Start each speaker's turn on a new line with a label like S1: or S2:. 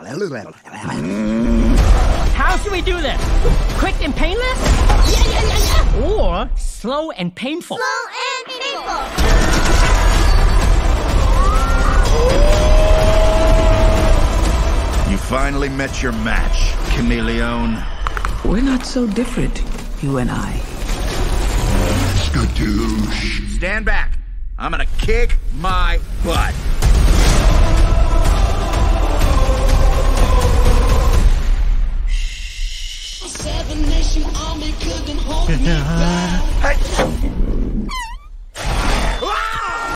S1: How should we do this? Quick and painless? Yeah. Or slow and painful?
S2: Slow and painful.
S3: You finally met your match, chameleon.
S4: We're not so different, you and I.
S3: Skadoosh. Stand back. I'm gonna kick my butt.